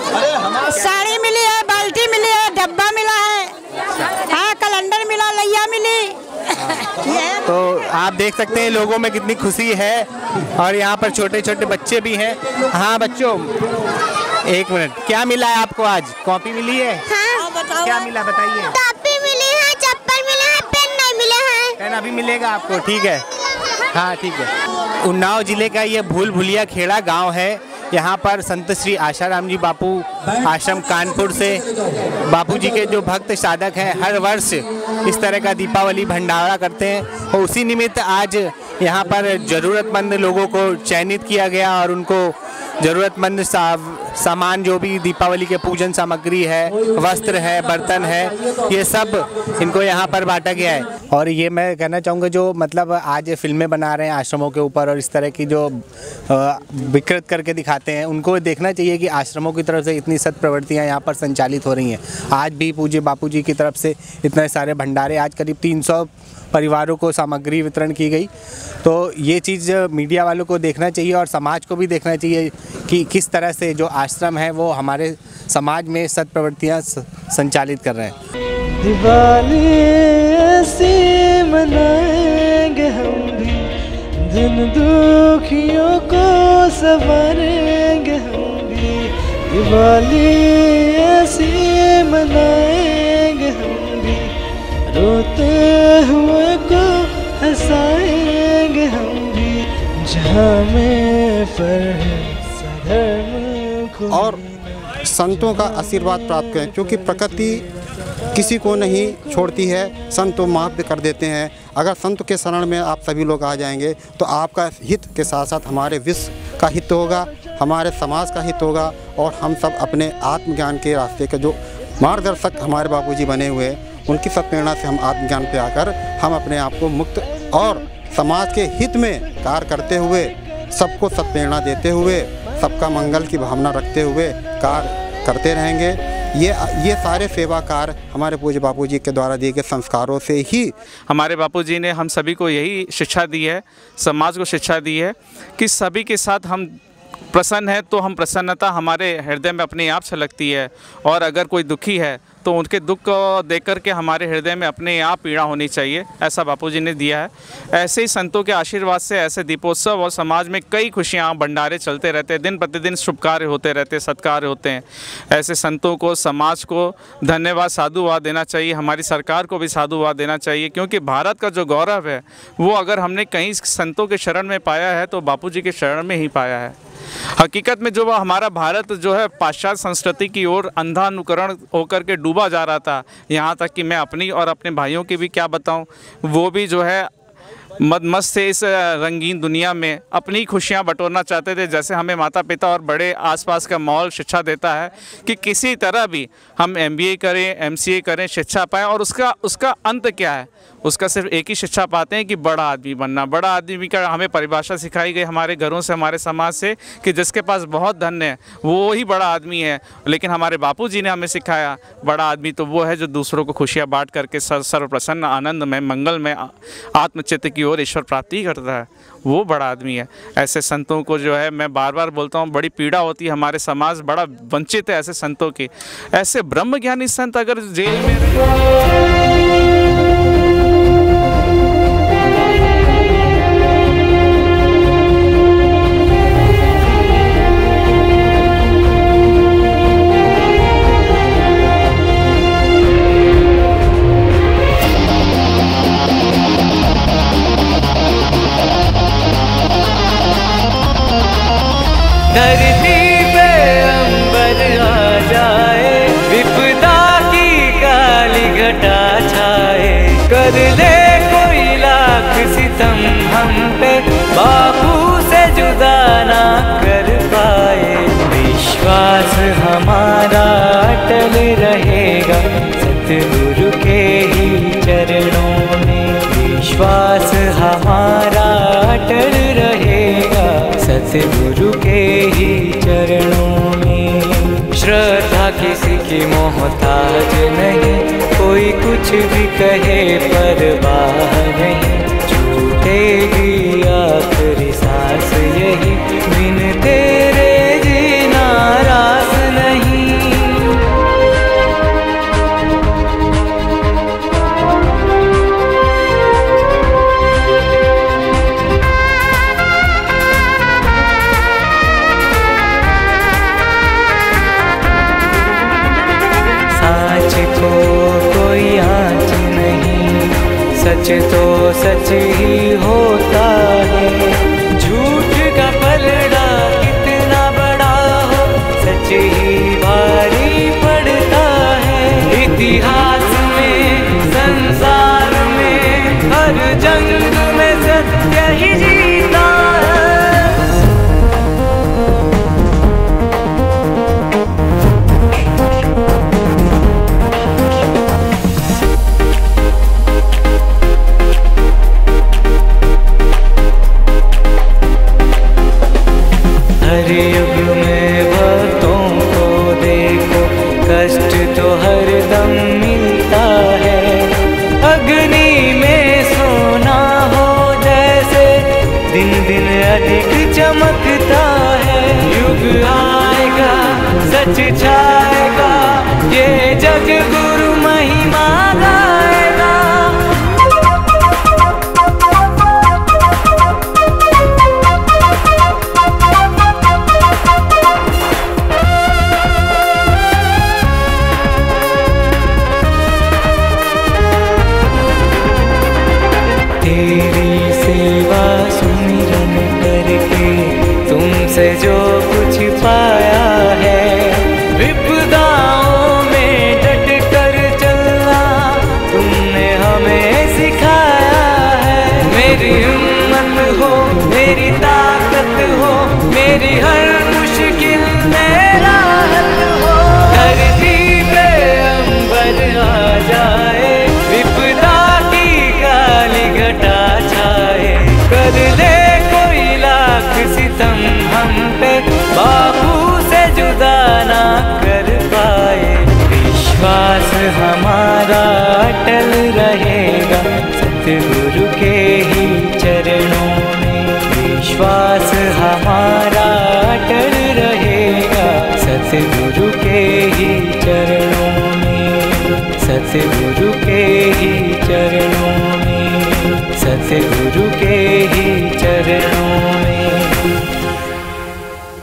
साड़ी मिली है, बाल्टी मिली है, डब्बा मिला है, हाँ कैलेंडर मिला, लैया मिली। तो आप देख सकते हैं लोगों में कितनी खुशी है और यहाँ पर छोटे छोटे बच्चे भी हैं। हाँ बच्चों, एक मिनट, क्या मिला है आपको आज? कॉपी मिली है? हाँ, क्या मिला बताइए? टॉपी मिली है, चप्पल मिला है, पेन नहीं मिले हैं। पेन अभी मिलेगा आपको, ठीक है। हाँ ठीक है। उन्नाव जिले का ये भूल भुलिया खेड़ा गांव है। यहाँ पर संत श्री आशाराम जी बापू आश्रम कानपुर से बापू जी के जो भक्त साधक हैं हर वर्ष इस तरह का दीपावली भंडारा करते हैं और उसी निमित्त आज यहाँ पर ज़रूरतमंद लोगों को चयनित किया गया और उनको ज़रूरतमंद सामान जो भी दीपावली के पूजन सामग्री है, वस्त्र है, बर्तन है, ये सब इनको यहाँ पर बांटा गया है। और ये मैं कहना चाहूँगा जो मतलब आज फिल्में बना रहे हैं आश्रमों के ऊपर और इस तरह की जो विकृत करके दिखाते हैं, उनको देखना चाहिए कि आश्रमों की तरफ से इतनी सत्प्रवृत्तियाँ यहाँ पर संचालित हो रही हैं। आज भी पूज्य बापू जी की तरफ से इतने सारे भंडारे, आज करीब 300 परिवारों को सामग्री वितरण की गई। तो ये चीज़ मीडिया वालों को देखना चाहिए और समाज को भी देखना चाहिए कि किस तरह से जो आश्रम है वो हमारे समाज में सत्प्रवृत्तियाँ संचालित कर रहे हैं। दिवाली ऐसी मनाएंगे हम भी, दिन दुखियों को संवारेंगे हम भी। दिवाली ऐसी मनाएंगे हम भी, रोते हुए को हंसाएंगे हम भी, जहाँ में और संतों का आशीर्वाद प्राप्त करें, क्योंकि प्रकृति किसी को नहीं छोड़ती है, संत तो माफ़ भी कर देते हैं। अगर संत के शरण में आप सभी लोग आ जाएंगे तो आपका हित के साथ साथ हमारे विश्व का हित होगा, हमारे समाज का हित होगा और हम सब अपने आत्मज्ञान के रास्ते के जो मार्गदर्शक हमारे बापूजी बने हुए हैं, उनकी सत्प्रेरणा से हम आत्मज्ञान पे आकर हम अपने आप को मुक्त और समाज के हित में कार्य करते हुए, सबको सत्प्रेरणा देते हुए, सबका मंगल की भावना रखते हुए कार्य करते रहेंगे। ये सारे सेवा कार्य हमारे पूज्य बापूजी के द्वारा दिए गए संस्कारों से ही हमारे बापूजी ने हम सभी को यही शिक्षा दी है, समाज को शिक्षा दी है कि सभी के साथ हम प्रसन्न है तो हम प्रसन्नता हमारे हृदय में अपने आप छलकती है और अगर कोई दुखी है तो उनके दुख को देख कर के हमारे हृदय में अपने आप पीड़ा होनी चाहिए, ऐसा बापूजी ने दिया है। ऐसे ही संतों के आशीर्वाद से ऐसे दीपोत्सव और समाज में कई खुशियाँ भंडारे चलते रहते हैं, दिन प्रतिदिन शुभ कार्य होते रहते हैं, सत्कार्य होते हैं। ऐसे संतों को, समाज को धन्यवाद, साधुवाद देना चाहिए, हमारी सरकार को भी साधुवाद देना चाहिए, क्योंकि भारत का जो गौरव है वो अगर हमने कहीं संतों के शरण में पाया है तो बापूजी के शरण में ही पाया है। हकीकत में जो हमारा भारत जो है पाश्चात्य संस्कृति की ओर अंधा अनुकरण होकर के डूबा जा रहा था, यहाँ तक कि मैं अपनी और अपने भाइयों की भी क्या बताऊँ, वो भी जो है मदमस्त से इस रंगीन दुनिया में अपनी खुशियाँ बटोरना चाहते थे। जैसे हमें माता पिता और बड़े आसपास का माहौल शिक्षा देता है कि किसी तरह भी हम MBA करें, MCA करें, शिक्षा पाएँ और उसका अंत क्या है, उसका सिर्फ एक ही शिक्षा पाते हैं कि बड़ा आदमी बनना। बड़ा आदमी का हमें परिभाषा सिखाई गई हमारे घरों से, हमारे समाज से, कि जिसके पास बहुत धन है वो ही बड़ा आदमी है। लेकिन हमारे बापूजी ने हमें सिखाया बड़ा आदमी तो वो है जो दूसरों को खुशियाँ बांट करके सर्वप्रसन्न, आनंद में, मंगल में, आत्मचित्त की ओर ईश्वर प्राप्ति करता है, वो बड़ा आदमी है। ऐसे संतों को जो है मैं बार बार बोलता हूँ, बड़ी पीड़ा होती है, हमारे समाज बड़ा वंचित है ऐसे संतों की। ऐसे ब्रह्मज्ञानी संत अगर जेल में धरती पे अंबर आ जाए, विपदा की काली घटा छाए, कर ले कोई लाख सितम हम पे, बापू से जुदा ना कर पाए। विश्वास हमारा अटल रहेगा सतगुरु के ही चरणों में, विश्वास हमारा अटल रहेगा सतगुरु के ही चरणों में। श्रद्धा किसी की मोहताज नहीं, कोई कुछ भी कहे परवाह नहीं, छूटेगी आखिरी सांस यही, बिन तेरे जीना रास नहीं। सच तो सच ही होता है, झूठ का पलड़ा कितना बड़ा हो, सच ही भारी पड़ता है। इतिहास में, संसार में, हर जंग में सत्य ही जीता है। हर युग में भक्तों को देखो, कष्ट तो हर दम मिलता है। अग्नि में सोना हो जैसे, दिन दिन अधिक चमकता है। युग आएगा, सच छाएगा, ये जग गुरु महिमा गाएगा। तेरी सेवा सुमिरन करके तुमसे जो कुछ पाया है, विपदाओं में डट कर चलना तुमने हमें सिखाया है। मेरी हिम्मत हो, मेरी ताकत हो, मेरी हर मुश्किल में राहत हो। धरती पे अंबर आ जाए, विपदा की काली घटा छाए, कर ले कोई लाख सितम हम पे, बापू से जुदा ना कर पाए। विश्वास हमारा अटल रहेगा सतगुरु के ही चरणों में। विश्वास हमारा अटल रहेगा सतगुरु के ही चरणों में, सतगुरु के ही चरणों में, सतगुरु के ही चरणों में।